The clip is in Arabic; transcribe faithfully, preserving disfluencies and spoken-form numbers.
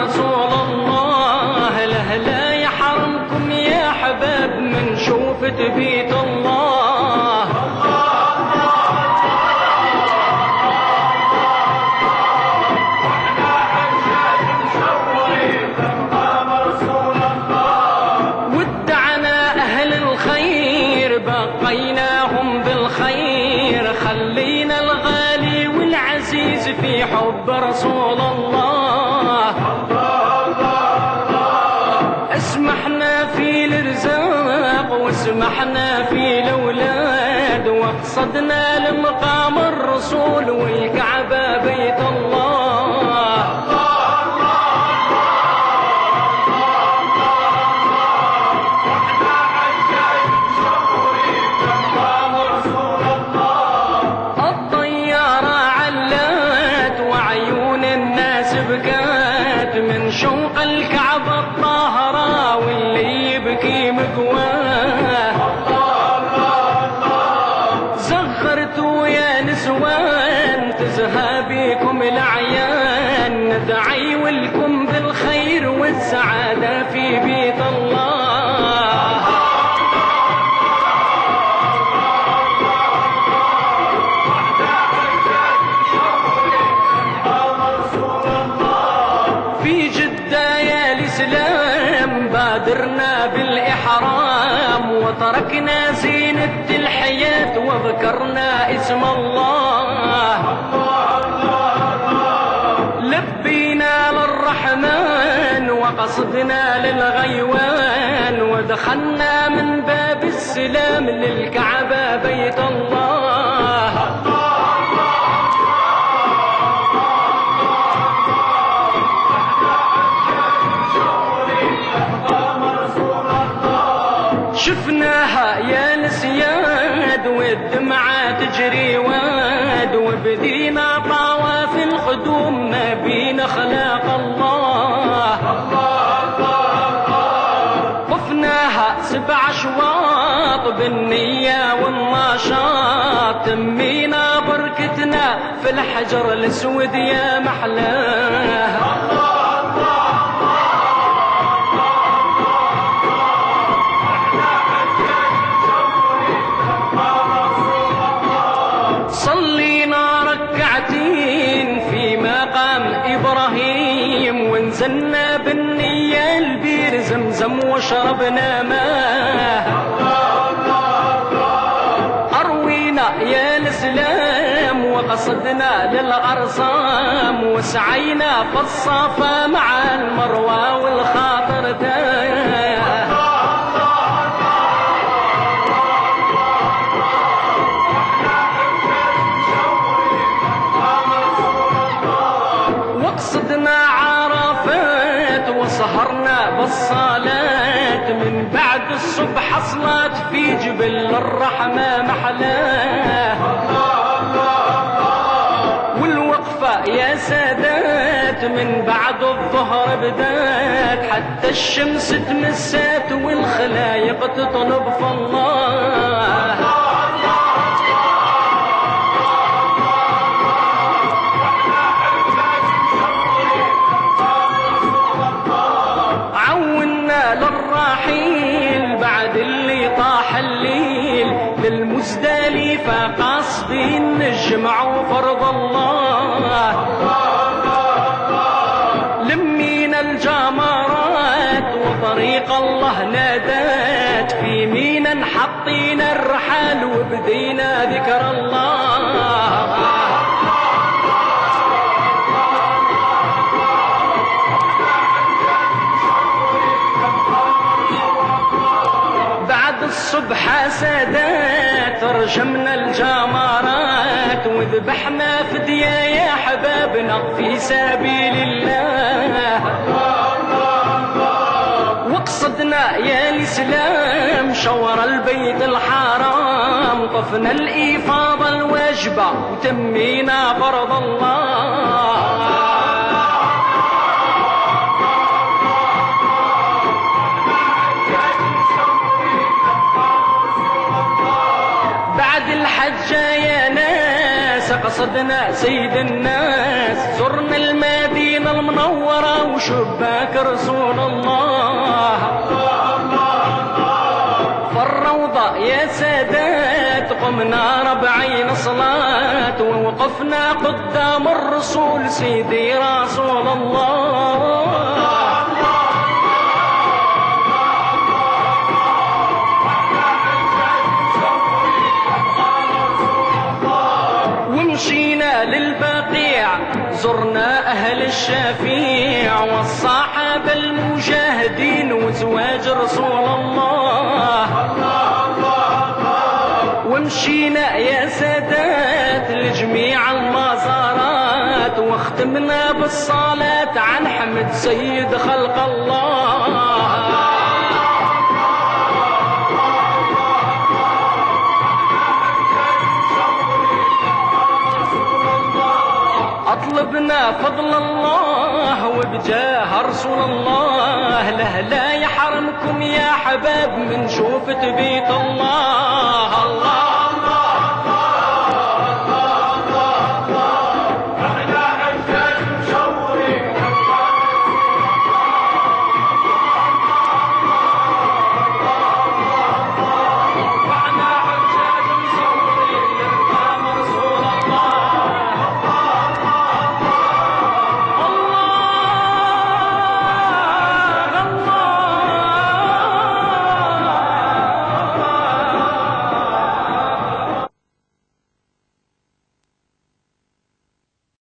رسول الله، له لا يحرمكم يا حباب من شوفة بيت الله. ودعنا أهل الخير بقيناهم بالخير، خلينا الغالي والعزيز في حب رسول الله. اسمحنا في الرزاق واسمحنا في الاولاد، وقصدنا لمقام الرسول والكعبة بيت الله. الطيارة علات وعيون الناس بكات من شوق الكعبة الطاهرة، واللي يبكي مقواه. زغرتوا يا نسوان تزهى بيكم الأعيان، ندعي ولكم بالخير والسعادة في بيت الله. في جدة يا الإسلام بادرنا بالإحرام، وتركنا زينة الحياة وذكرنا اسم الله. لبينا للرحمن وقصدنا للغيوان، ودخلنا من باب السلام للكعبة بيت الله. شفناها يا نسياد والدمعة تجري واد، وبدينا طواف الخدوم ما بين خلاق الله. طفناها سبع اشواط بالنية والنشاط، تمينا بركتنا في الحجر الاسود يا محلاه. صلينا ركعتين في مقام إبراهيم، ونزلنا بالنية البير زمزم وشربنا ماء. أروينا يا الإسلام وقصدنا للأرصام، وسعينا في الصفا مع المروة والخاطر تاه. وقصدنا عرفات وسهرنا بالصلاة، من بعد الصبح صلاة في جبل الرحمة محلاه. والوقفة يا سادات من بعد الظهر بدات، حتى الشمس تمسات والخلايق تطلب في الله. للرحيل بعد اللي طاح الليل، للمزدلفة قاصدين نجمعوا فرض الله. لمينا الجمرات وطريق الله نادات، في مينا حطينا الرحال وبدينا ذكر الله. الصبح سادات رجمنا الجمرات، وذبحنا فدية يا حبابنا في سبيل الله. وقصدنا يا الإسلام شور البيت الحرام، طفنا الإفاضة الواجبة وتمينا فرض الله. بعد الحجة يا ناس قصدنا سيد الناس، زرنا المدينة منورة وشباك رسول الله. فالروضة يا سادات قمنا ربعين صلاة ووقفنا قدام الرسول سيدي رسول الله. ومشينا للبقيع زرنا أهل الشفيع والصحابة المجاهدين وزواج رسول الله. ومشينا يا سادات لجميع المزارات واختمنا بالصلاة عن حمد سيد خلق الله. أطلبنا فضل الله وبجاه رسول الله له لا يحرمكم يا حباب من شوفة بيت الله. الله